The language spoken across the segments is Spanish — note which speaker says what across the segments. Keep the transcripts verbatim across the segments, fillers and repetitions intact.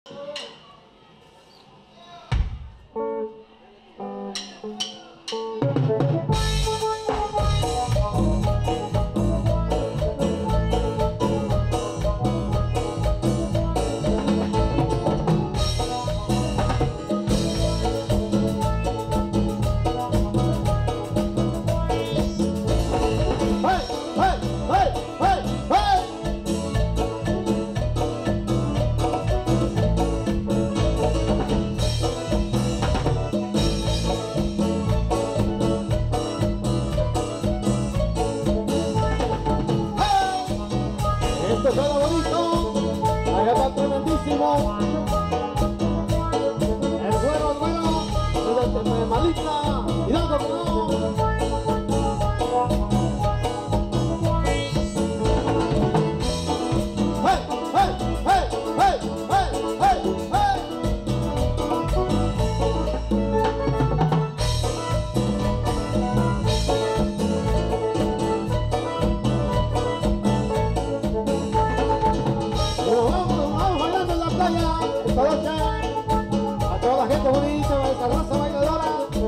Speaker 1: Esto suena bonito, allá va tremendísimo. El güero, el güero, el malita, y dando que no. ¡Hey, hey, hey, hey, hey, hey, hey! Esta noche, a toda la gente bonita, a esta raza bailadora.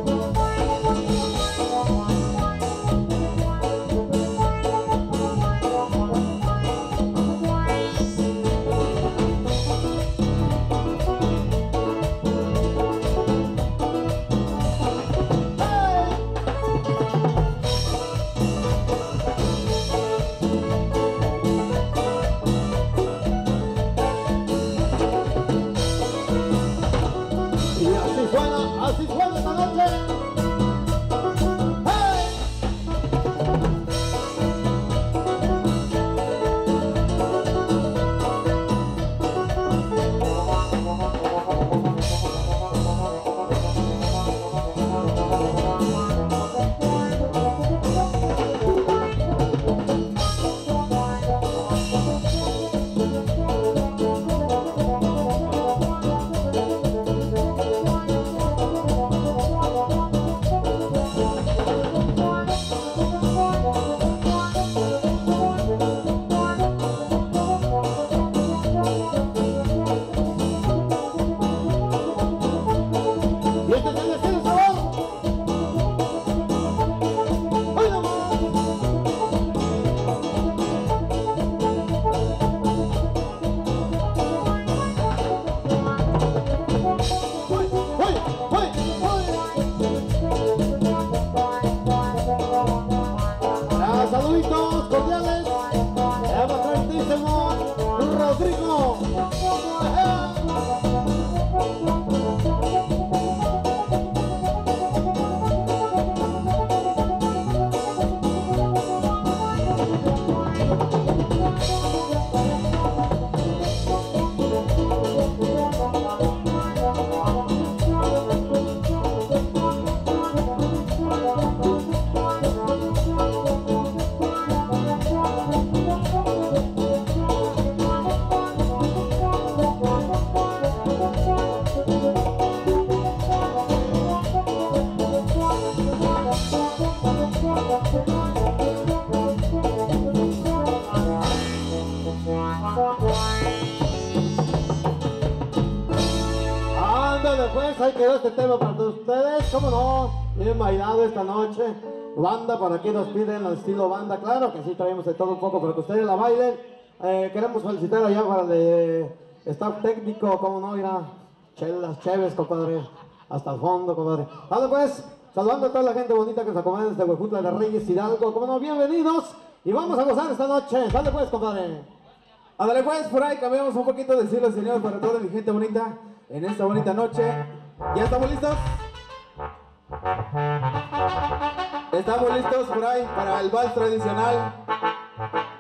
Speaker 1: Así suena esta noche. ¡Hey! Saluditos cordiales, el excelentísimo Rodrigo. Ándale pues, ahí quedó este tema para todos ustedes, cómo no, bien bailado esta noche. Banda, por aquí nos piden el estilo banda, claro que sí traemos de todo un poco para que ustedes la bailen. Eh, queremos felicitar allá para el de staff técnico, cómo no, mira, chelas, chéves, compadre, hasta el fondo, compadre. Ándale pues, saludando a toda la gente bonita que se acomoda desde Huejutla de Reyes Hidalgo, cómo no, bienvenidos y vamos a gozar esta noche. Dale pues, compadre.
Speaker 2: Ándale pues, por ahí cambiamos un poquito de estilo, señor, para toda mi gente bonita en esta bonita noche. ¿Ya estamos listos? Estamos listos por ahí para el vals tradicional.